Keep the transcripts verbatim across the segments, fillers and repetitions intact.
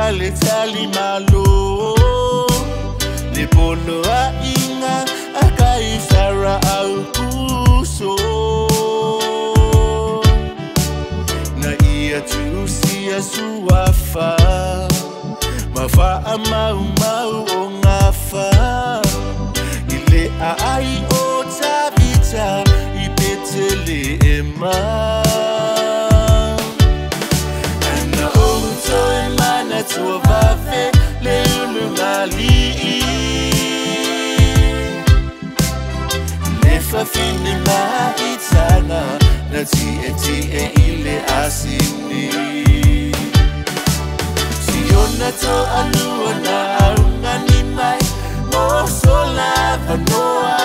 fale tali malo le polo a inga akai sara au kuso na ia tu sia suafa mafa mau mau o ngafa ile ai o tabita I betele ema ana o to emana tua vafe le ulungali le fa fine ma itana na ti e ti e ile asini Siona to alua na aungani mai mo sola vanoa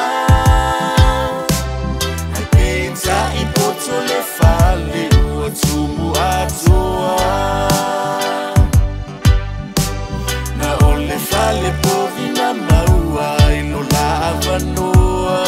Ai pensa I poto le fale ua tumu atoa Na ole fale povina maua ilo la vanoa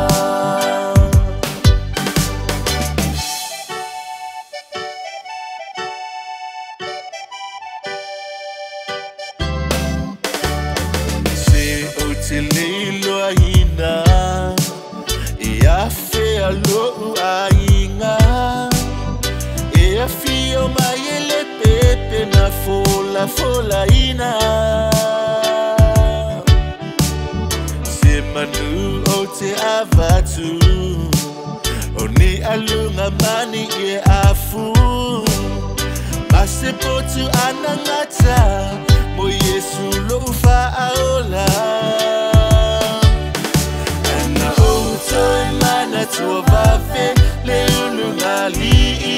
Te leilo aina E a fea lou ainga E a fio mai ele pepe na fola fola ina Se manu o te avatu O ne alunga mani e afu Ma se potu anangata Mo Yesu lo faaola Ana outo emana tua vafe le ulungali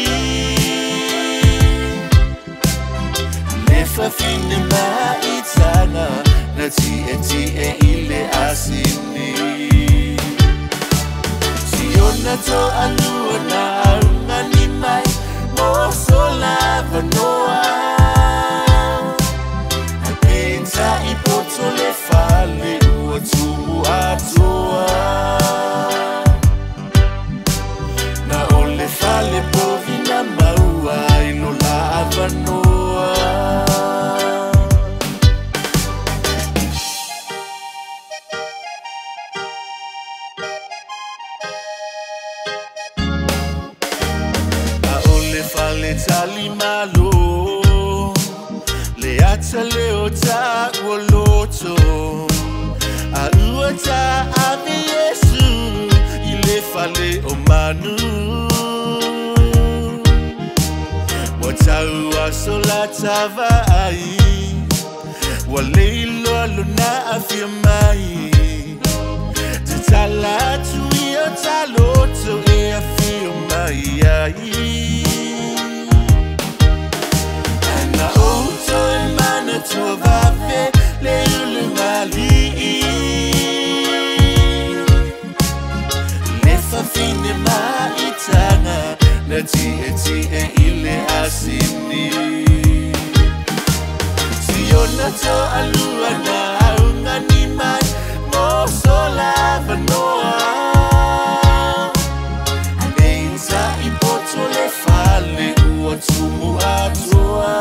Le fa fine ma itana na ti e ti e ile asini Siona to alua na aungani mai mo sola vanoa I poto le fale ua tumu atoa Na ole fale povina maua ilo la avanoa Na ole fale tali malo Le ata leo ta uoloto A ua ta ave Yesu I le fale o manu Wa taua sola tava ai Wa leilo alona afia mai Te tala tu ia taloto e afia mai ai Na outo emana tua vafe le ulungali Le fa fine ma itana na ti e ti e ile asini Siona to alua na aungani mai mo sola vanoa Pensa I poto le fale ua tumu atoa